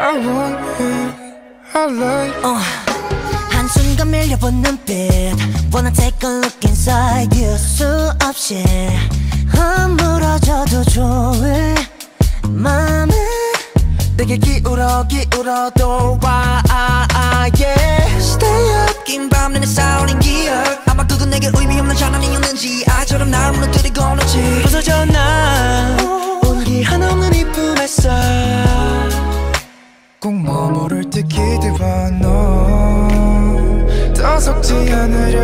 I want it, I like 한순간 밀려본 눈빛 Wanna take a look inside you 수없이 허물어져도 좋을 맘은 내게 기울어도 와 yeah. Stay up 긴 밤 내내 싸우는 기억 아마 그건 내게 의미 없는 장난이었는지 아이처럼 날 무너뜨리고 오는지 부서져 난 온기 하나 없는 이쁜 햇살 꼭 머무를 듯 기대봐 너 더 속지 않으려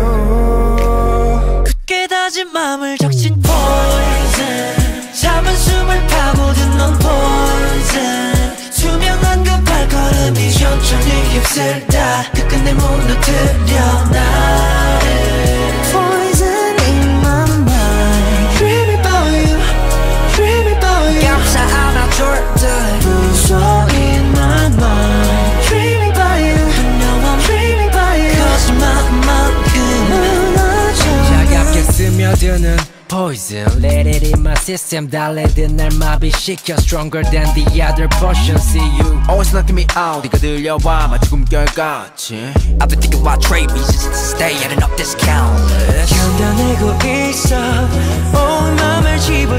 해도 굳게 다진 마음을 적신 poison 참은 숨을 파고든 넌 poison 투명한 그 발걸음이 천천히 휩쓸다 끝끝내 무너뜨려 나를 Poison in my mind Dreaming about you Dreaming about you 감싸 안아줄 듯 무서워 in my mind Dreaming about you I know I'm dreaming about you 거짓말만큼 무너져 차갑게 스며드는 Poison Let it in my system 달래듯 날 마비시켜 Stronger than the other potion See you Always knocking me out 네가 들려와 마치 꿈결같이 I've been thinking about trade reasons to stay at an up discount list 견뎌내고 있어 온 맘을 집어